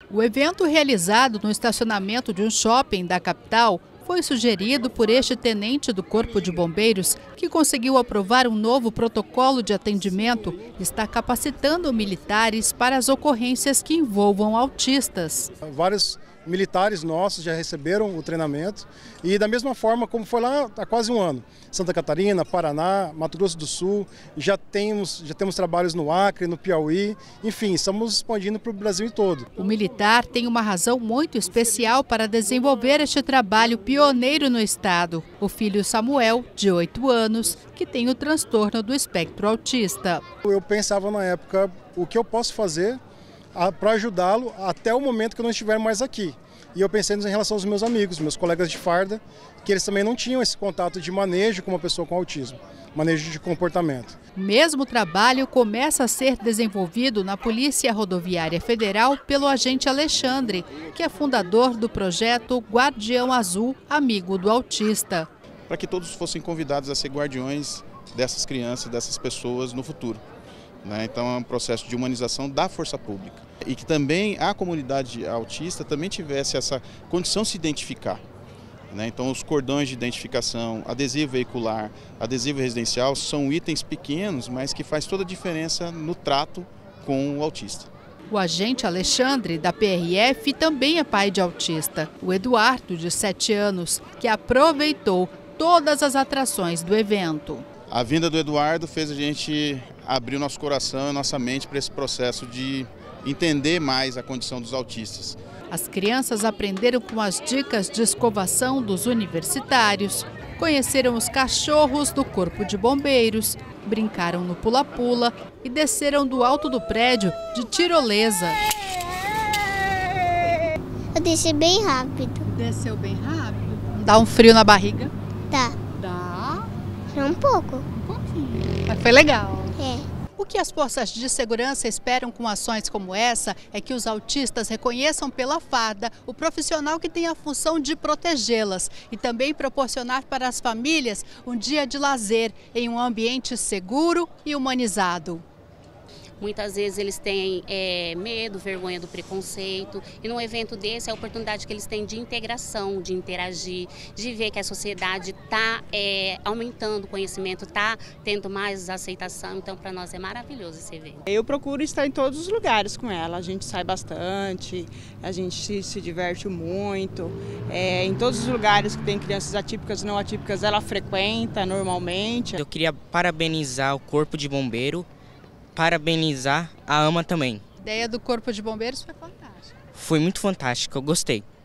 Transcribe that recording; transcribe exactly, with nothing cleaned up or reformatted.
O evento, realizado no estacionamento de um shopping da capital, foi sugerido por este tenente do Corpo de Bombeiros, que conseguiu aprovar um novo protocolo de atendimento e está capacitando militares para as ocorrências que envolvam autistas. Vários militares nossos já receberam o treinamento e da mesma forma como foi lá há quase um ano. Santa Catarina, Paraná, Mato Grosso do Sul, já temos, já temos trabalhos no Acre, no Piauí, enfim, estamos expandindo para o Brasil todo. O militar tem uma razão muito especial para desenvolver este trabalho pioneiro no estado. O filho Samuel, de oito anos, que tem o transtorno do espectro autista. Eu pensava na época o que eu posso fazer para ajudá-lo até o momento que eu não estiver mais aqui. E eu pensei em relação aos meus amigos, meus colegas de farda, que eles também não tinham esse contato de manejo com uma pessoa com autismo, manejo de comportamento. O mesmo trabalho começa a ser desenvolvido na Polícia Rodoviária Federal pelo agente Alexandre, que é fundador do projeto Guardião Azul, amigo do autista. Para que todos fossem convidados a ser guardiões dessas crianças, dessas pessoas no futuro. Então é um processo de humanização da força pública e que também a comunidade autista também tivesse essa condição de se identificar. Então os cordões de identificação, adesivo veicular, adesivo residencial são itens pequenos, mas que faz toda a diferença no trato com o autista. O agente Alexandre, da P R F, também é pai de autista. O Eduardo, de sete anos, que aproveitou todas as atrações do evento. A vinda do Eduardo fez a gente abrir o nosso coração e nossa mente para esse processo de entender mais a condição dos autistas. As crianças aprenderam com as dicas de escovação dos universitários, conheceram os cachorros do Corpo de Bombeiros, brincaram no pula-pula e desceram do alto do prédio de tirolesa. Eu desci bem rápido. Desceu bem rápido? Dá um frio na barriga? Tá. Dá? Um pouco. Um pouquinho. Mas foi legal. É. O que as forças de segurança esperam com ações como essa é que os autistas reconheçam pela farda o profissional que tem a função de protegê-las e também proporcionar para as famílias um dia de lazer em um ambiente seguro e humanizado. Muitas vezes eles têm é, medo, vergonha do preconceito e num evento desse é a oportunidade que eles têm de integração, de interagir, de ver que a sociedade está é, aumentando o conhecimento, está tendo mais aceitação, então para nós é maravilhoso esse evento. Eu procuro estar em todos os lugares com ela, a gente sai bastante, a gente se, se diverte muito, é, em todos os lugares que tem crianças atípicas e não atípicas ela frequenta normalmente. Eu queria parabenizar o Corpo de Bombeiro, parabenizar a AMA também. A ideia do Corpo de Bombeiros foi fantástica. Foi muito fantástica, eu gostei.